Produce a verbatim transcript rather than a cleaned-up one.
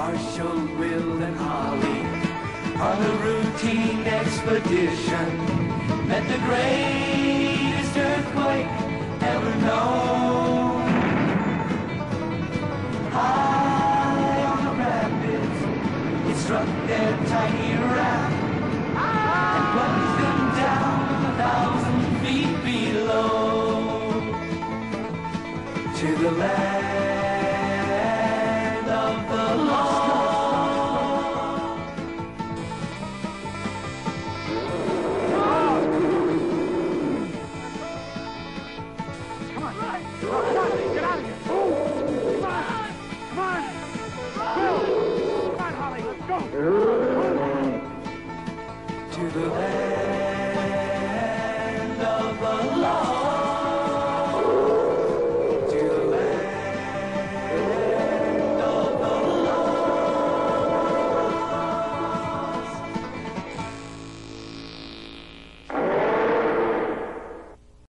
Marshall, Will, and Holly on a routine expedition met the greatest earthquake ever known. High on the rapids, it struck their tiny raft and plunged them down a thousand feet below to the land